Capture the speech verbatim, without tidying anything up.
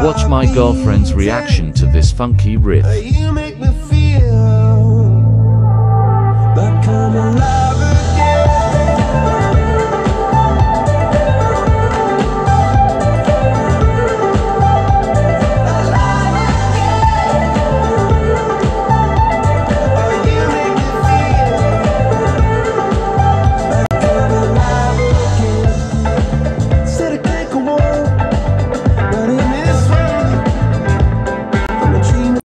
Watch my girlfriend's reaction to this funky riff. You make me feel like I'm alive.